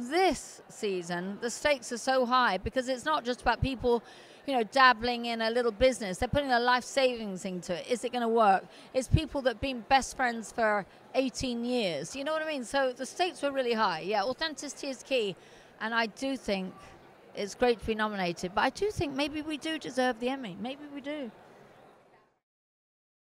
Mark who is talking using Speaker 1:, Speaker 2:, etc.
Speaker 1: this season, the stakes are so high because it's not just about people, you know, dabbling in a little business. They're putting their life savings into it. Is it going to work? It's people that have been best friends for 18 years. You know what I mean? So the stakes were really high. Yeah, authenticity is key. And I do think it's great to be nominated. But I do think maybe we do deserve the Emmy. Maybe we do.